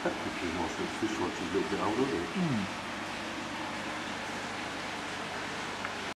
technically more sense. This one's a little bit older, isn't it?